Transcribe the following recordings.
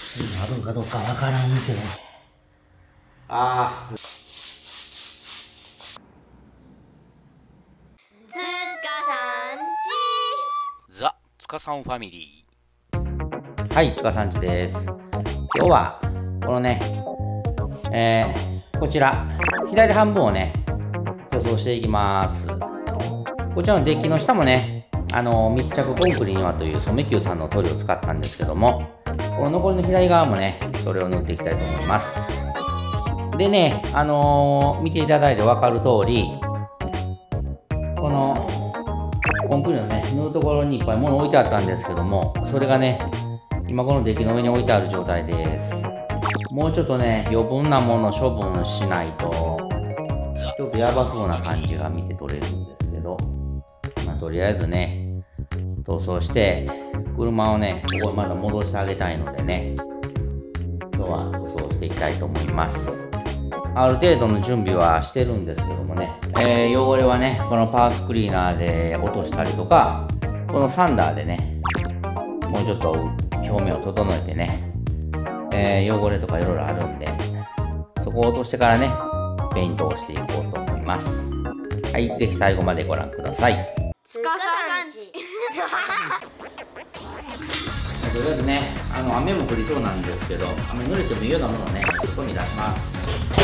なるかどうかわからんけど。ああ。 ザ・つかさんファミリー。はい、つかさんちです。今日はこのね、こちら左半分をね塗装していきます。こちらのデッキの下もね、密着コンクリにはという染久さんの塗料を使ったんですけども、この残りの左側もねそれを塗っていきたいと思います。でね、見ていただいて分かる通り、このコンクリのね塗るところにいっぱい物置いてあったんですけども、それがね今このデッキの上に置いてある状態です。もうちょっとね余分なもの処分しないとちょっとやばそうな感じが見て取れるんですけど、まあ、とりあえずね塗装して車をねここまだ戻してあげたいのでね、今日は塗装していきたいと思います。ある程度の準備はしてるんですけどもね、汚れはねこのパーツクリーナーで落としたりとか、このサンダーでねもうちょっと表面を整えてね、汚れとかいろいろあるんで、そこを落としてからねペイントをしていこうと思います。はい、ぜひ最後までご覧ください。 つかさんちとりあえずね、雨も降りそうなんですけど、雨濡れてもいいようなものをね外に出します。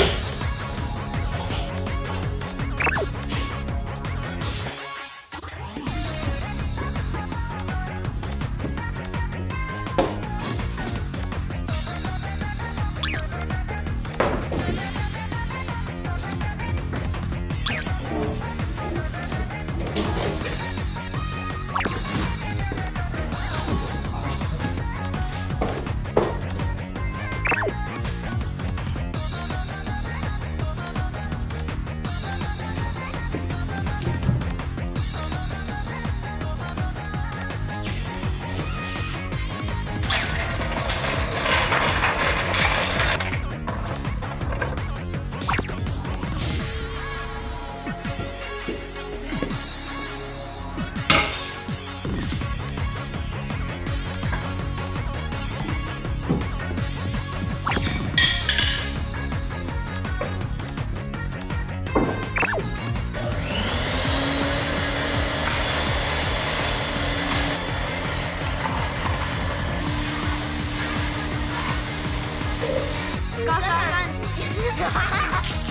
つかさんち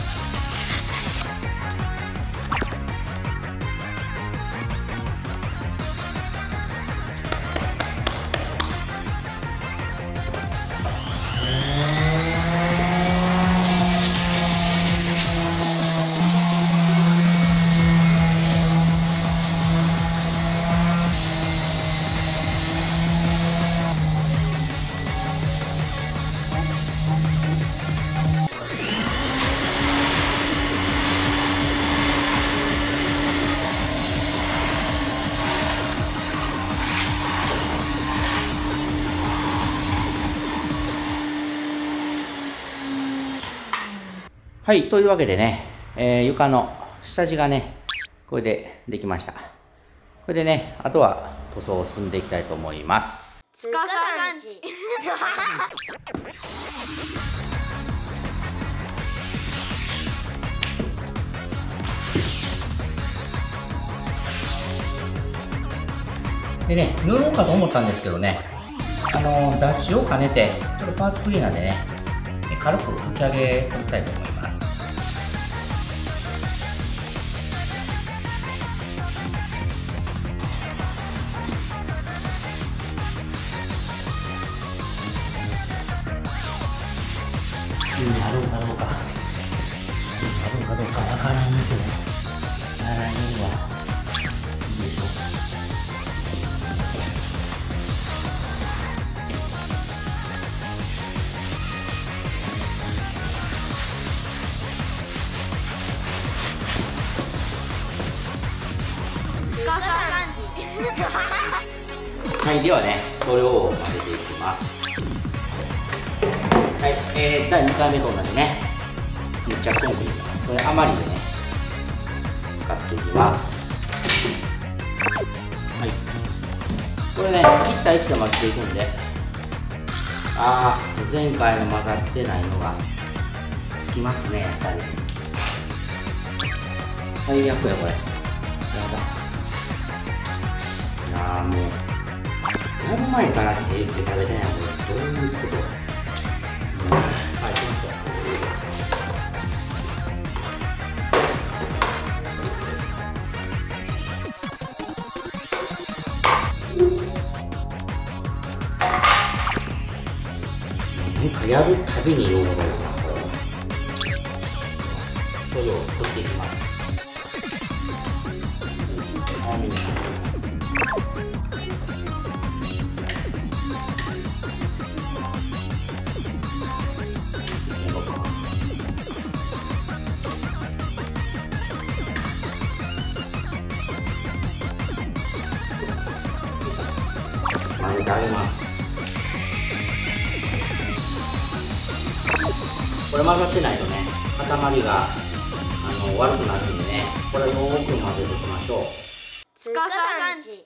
はい、というわけでね、床の下地がねこれでできました。これでねあとは塗装を進んでいきたいと思います。 つかさんちでね、塗ろうかと思ったんですけどね、脱脂を兼ねてちょっとパーツクリーナーでね軽く拭き上げておきたいと思います。なるかどうかわからんけど、ならんわ。よいしょ。 つかさんちはい、ではね、これを混ぜていきます。はい、第2回目と同じね、密着コンクリート、これ余りでね、使っていきます。はい、これね、1対1で混ぜていくんで、 ああ、前回の混ざってないのがつきますね、やっぱり。最悪やこれ。やだ。いやーもうやる前からって言って食べたんや。これどういうこと。はい、行きましょう。なんかやるたびに用語だよな、これは。塗料を作っていきます。混ぜてあげます。これ混ざってないとね、塊が悪くなるんでね、これをよーく混ぜておきましょう。 つかさんち。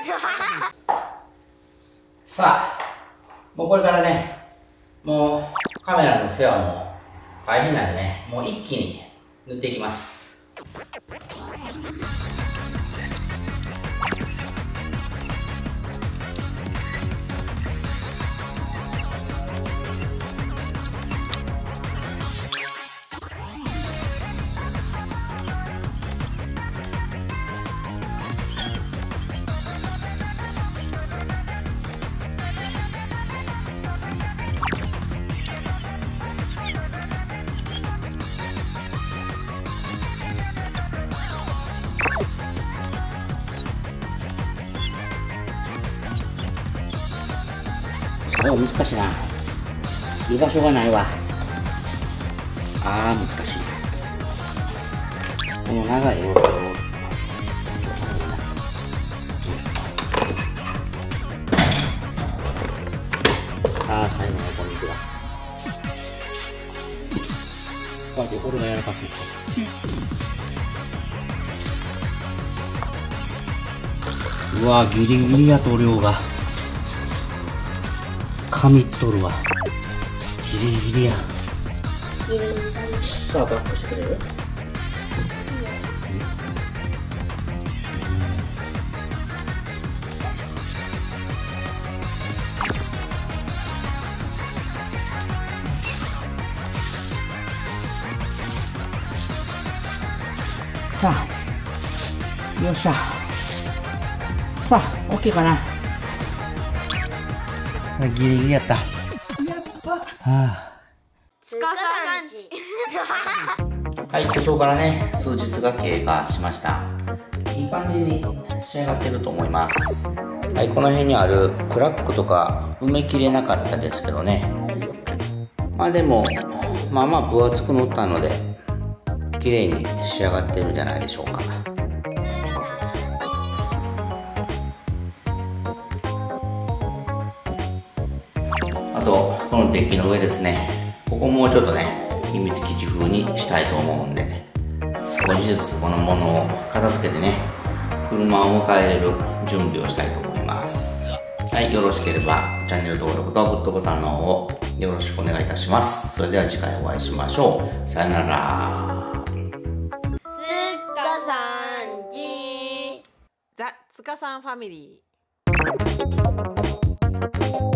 さあ、もうこれからね、もうカメラの世話も大変なんでね、もう一気に塗っていきます。難しいな。居場所がないわ。難しい。この長いロープをさあ、最後のお肉だ。こうやってこれがやらかす。うわ、ギリギリやと量が。紙っとるわ。ギリギリやん。さあ、バックしてくれる？さあ、よっしゃ。さあ、OK かな。ギリギリやった。やっぱ。 つかさんち。 はい、そこからね、数日が経過しました。いい感じに仕上がってると思います。はい、この辺にあるクラックとか埋めきれなかったですけどね。まあでも、まあまあ分厚く塗ったので、綺麗に仕上がってるんじゃないでしょうか。あと、このデッキの上ですね。ここもうちょっとね、秘密基地風にしたいと思うんで、少しずつこのものを片付けてね、車を迎えれる準備をしたいと思います。はい、よろしければチャンネル登録とグッドボタンの方をよろしくお願いいたします。それでは次回お会いしましょう。さよなら。 つかさんち。 ザ・つかさんファミリー。